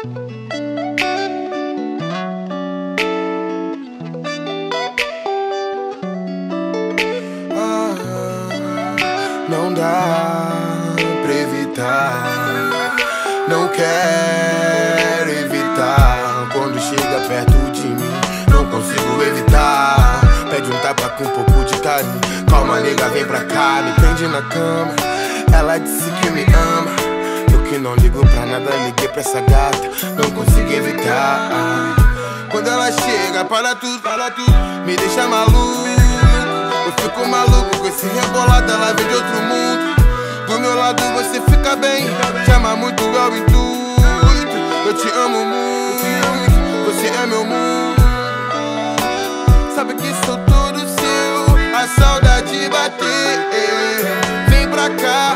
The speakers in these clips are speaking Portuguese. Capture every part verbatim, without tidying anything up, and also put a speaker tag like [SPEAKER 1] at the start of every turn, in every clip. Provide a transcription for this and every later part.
[SPEAKER 1] Não dá pra evitar, não quero evitar. Quando chega perto de mim, não consigo evitar. Pede um tapa com um pouco de carinho. Calma, nega, vem pra cá, me prende na cama. Ela disse que me ama, eu que não ligo pra nada, liguei pra essa gata, não consigo evitar. Quando ela chega, para tudo, para tudo, me deixa maluco. Eu fico maluco com esse rebolado, ela vem de outro mundo. Do meu lado você fica bem, chama muito ao intuito. Eu te amo muito, você é meu mundo. Sabe que sou todo seu, a saudade bater. Vem pra cá,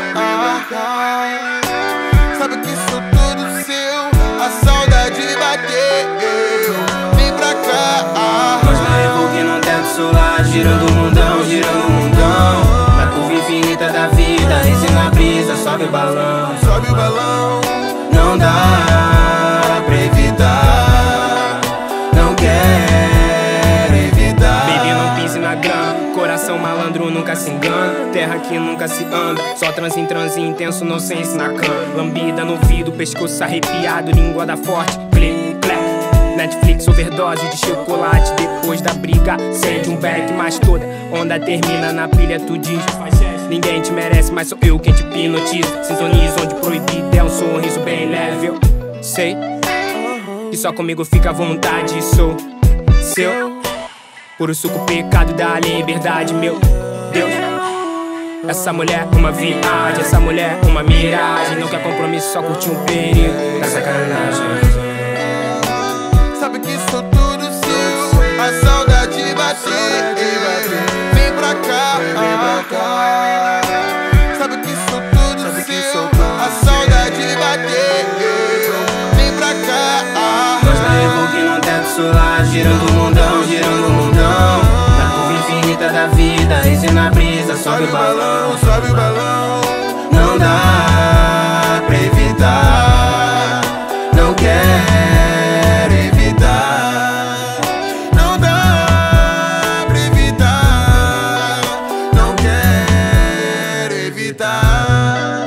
[SPEAKER 1] sabe que sou todo seu, a saudade bater. Vem pra cá.
[SPEAKER 2] Nós na Evoque não teto solar, girando o mundão, girando o mundão. Na curva infinita da vida, desce na brisa, sobe o balão,
[SPEAKER 1] sobe o balão.
[SPEAKER 2] Não dá pra evitar, não quero evitar. Baby, não pise na grama, coração malandro nunca se engana. Terra que nunca se anda, só transe em transe intenso, inocência na cama. Lambida no vidro, pescoço arrepiado, língua da forte, clique, clap. Netflix, overdose de chocolate. Depois da briga, sente um back, mas toda onda termina na pilha, tu diz. Ninguém te merece, mas sou eu quem te hipnotiza. Sintoniza onde proibido é um sorriso bem leve. Eu sei que só comigo fica à vontade, sou seu. Puro suco, pecado da liberdade, meu Deus. Essa mulher uma viagem, essa mulher uma miragem. Não quer compromisso, só curte um perigo da sacanagem.
[SPEAKER 1] Sabe que sou tudo seu, a saudade bater. Vem pra cá, sabe que sou tudo seu, a saudade bater. Vem pra cá.
[SPEAKER 2] Nós na Evoque não teto solar, girando o mundão, girando o mundão. Na curva infinita da vida, desce na brisa, sobe o balão,
[SPEAKER 1] sobe o balão.
[SPEAKER 2] Não dá pra evitar, não quero evitar.
[SPEAKER 1] Não dá pra evitar, não quero evitar.